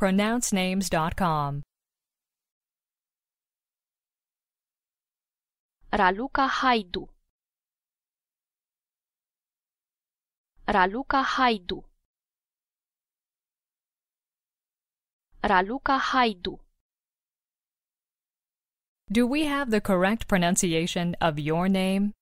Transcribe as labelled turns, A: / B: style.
A: pronouncenames.com.
B: Raluca Haidu. Raluca Haidu. Raluca Haidu.
A: Do we have the correct pronunciation of your name?